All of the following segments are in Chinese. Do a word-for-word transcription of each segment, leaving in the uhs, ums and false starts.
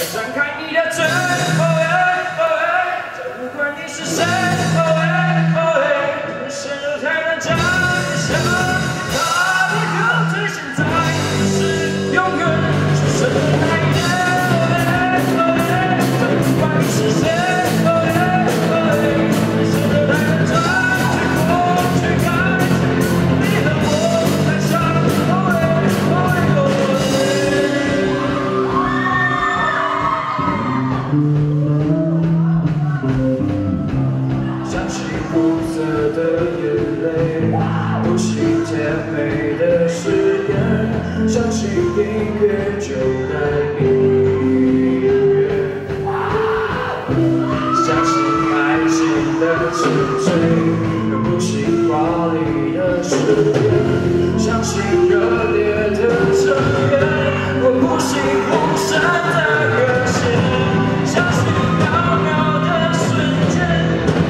张开你的嘴，哦耶哦耶，再不管你是谁，哦耶哦耶，人生都太难讲，想他的歌最现在是永远出生的那一天，哦耶哦耶，再不管你是谁，哦耶哦耶，人生都太难讲，去过去看，你和我在唱，哦耶哦耶哦耶。 相信苦涩的眼泪，不信甜美的誓言，相信音乐就该音乐，相信爱情的沉醉，又不信华丽的誓言，相信热烈的承诺，我不信无声的热线，相信渺渺的瞬间。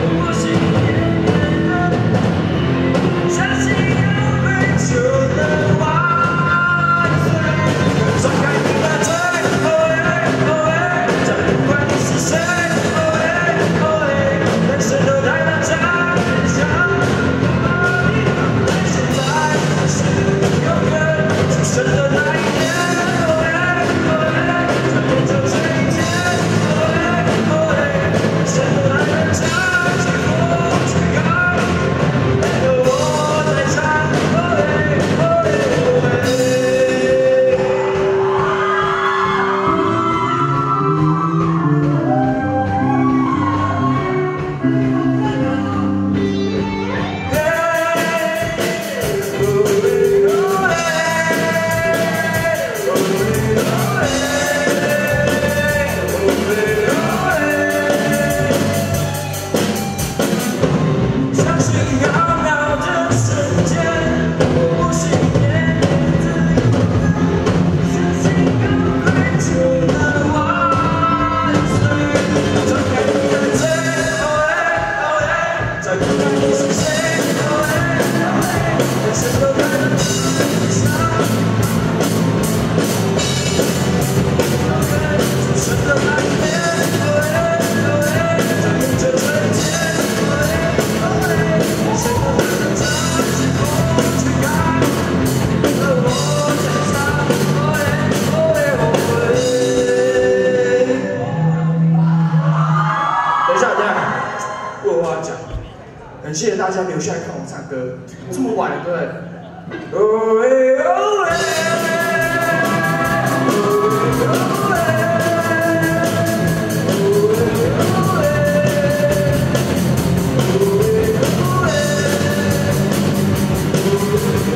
很谢谢大家留下来看我唱歌，这么晚了，对不对？哦耶哦耶，哦耶。